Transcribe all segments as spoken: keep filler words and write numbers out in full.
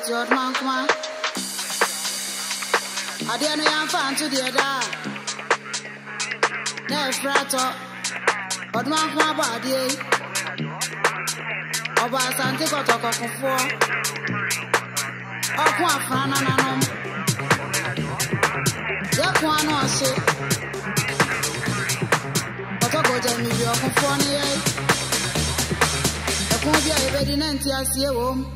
it your man come. I didn't know fan to the other. Never frato. But man come body. Oba Santi got a cock for. Oh, one fan and anom. Yak one was it. But I go to me, you're conforming. I won't be a ready nanty as you home.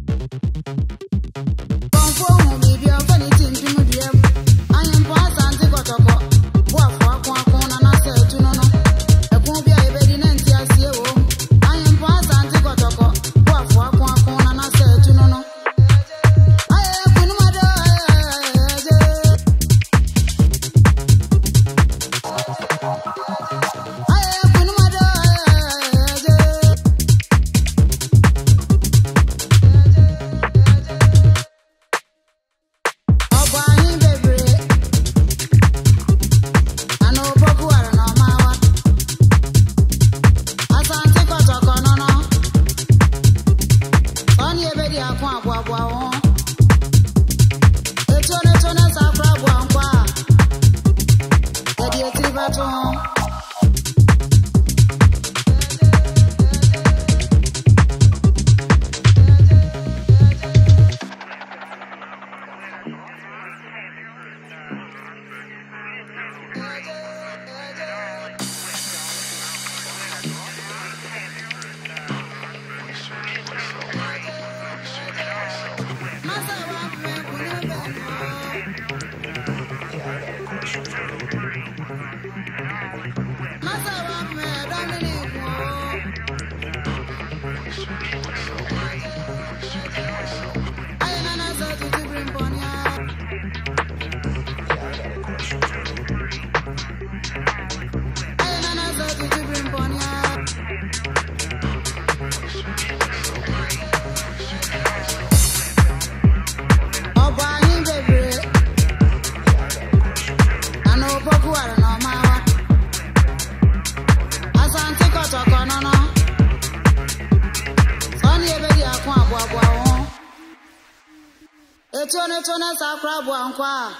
Etone tone sakra bo ankwa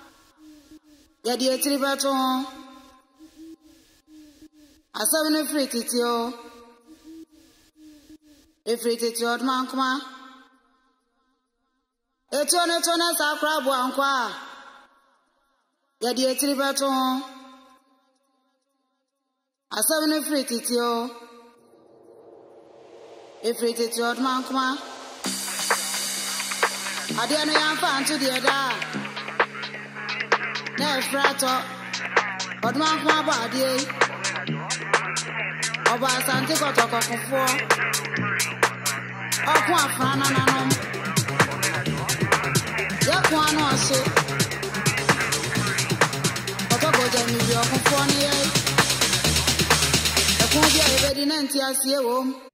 ya di etiri beto asem ne frititio e frititio man kuma etone tone sakra bo ankwa ya di etiri beto asem ne frititio e frititio man kuma I didn't know fan to the other. Never frato. But man come body. Oba Santi got a cock for. Oh, one fan and anom. Yak one was it. But I go to me, you're conforming. I can't be a ready nanty as you home.